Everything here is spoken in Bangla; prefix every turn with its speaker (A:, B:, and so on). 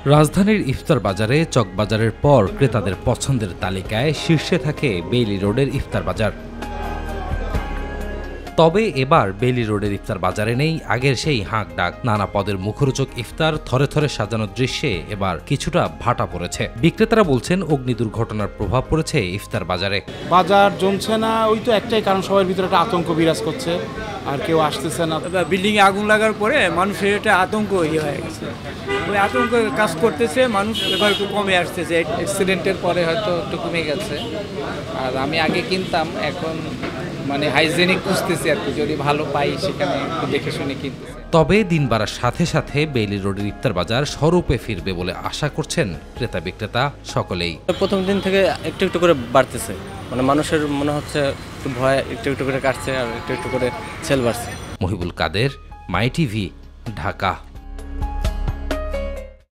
A: রাজধানীর ইফতার বাজারে চকবাজারের পর ক্রেতাদের পছন্দের তালিকায় শীর্ষে থাকে বেইলি রোডের ইফতার বাজার। তবে এবার বেইলি রোডের ইফতার বাজারে নেই আগের সেই হাঁক ডাক। নানা পদের মুখরোচক ইফতার থরে থরে সাজানোর দৃশ্যে এবার কিছুটা ভাটা পড়েছে। বিক্রেতারা বলছেন অগ্নি দুর্ঘটনার প্রভাব পড়েছে ইফতার বাজারে।
B: বাজার জমছে না, ওই তো একটাই কারণ, সবার ভিতরে একটা আতঙ্ক বিরাজ করছে, আর কেউ আসতেছে না।
C: বিল্ডিংয়ে আগুন লাগার পরে মানুষের একটা আতঙ্ক হয়ে গেছে, ওই আতঙ্ক কাজ করতেছে, মানুষ এবার একটু কমে আসতেছে।
D: অ্যাক্সিডেন্টের পরে হয়তো একটু কমে গেছে। আর আমি আগে কিনতাম, এখন মানে হাইজেনিক খুঁজতেছি আর কি, যদি ভালো পাই সেখানে একটু দেখে শুনে কিনতেছি।
A: তবে দিন বাড়ার সাথে সাথে বেইলি রোডের ইফতার বাজার স্বরূপে ফিরবে বলে আশা করছেন ক্রেতা বিক্রেতা সকলেই।
E: প্রথম দিন থেকে একটু একটু করে বাড়তেছে, মানে মানুষের মনে হচ্ছে একটু ভয় একটু একটু করে কাটছে আর একটু একটু করে সেল বাড়ছে।
A: মহিবুল কাদের, মাইটিভি, ঢাকা।